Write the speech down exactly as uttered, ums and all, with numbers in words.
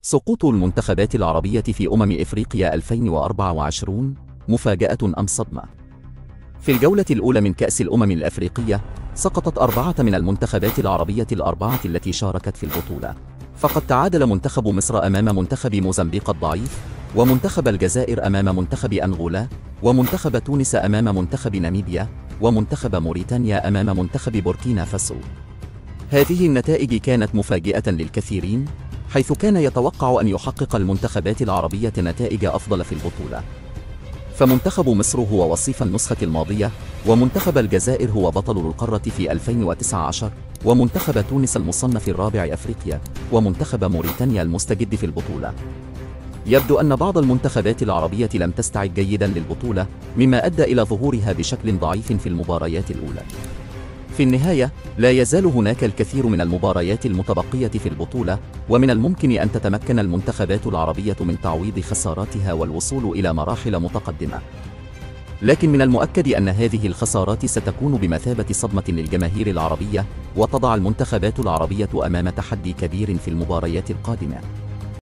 سقوط المنتخبات العربية في أمم إفريقيا ألفين وأربعة وعشرين مفاجأة أم صدمة؟ في الجولة الأولى من كأس الأمم الأفريقية سقطت أربعة من المنتخبات العربية الأربعة التي شاركت في البطولة، فقد تعادل منتخب مصر أمام منتخب موزمبيق الضعيف، ومنتخب الجزائر أمام منتخب أنغولا، ومنتخب تونس أمام منتخب ناميبيا، ومنتخب موريتانيا أمام منتخب بوركينا فاسو. هذه النتائج كانت مفاجئة للكثيرين، حيث كان يتوقع أن يحقق المنتخبات العربية نتائج أفضل في البطولة. فمنتخب مصر هو وصيف النسخة الماضية، ومنتخب الجزائر هو بطل القارة في ألفين وتسعة عشر، ومنتخب تونس المصنف الرابع أفريقيا، ومنتخب موريتانيا المستجد في البطولة. يبدو أن بعض المنتخبات العربية لم تستعد جيدا للبطولة، مما أدى إلى ظهورها بشكل ضعيف في المباريات الأولى. في النهاية، لا يزال هناك الكثير من المباريات المتبقية في البطولة، ومن الممكن أن تتمكن المنتخبات العربية من تعويض خساراتها والوصول إلى مراحل متقدمة. لكن من المؤكد أن هذه الخسارات ستكون بمثابة صدمة للجماهير العربية، وتضع المنتخبات العربية أمام تحدي كبير في المباريات القادمة.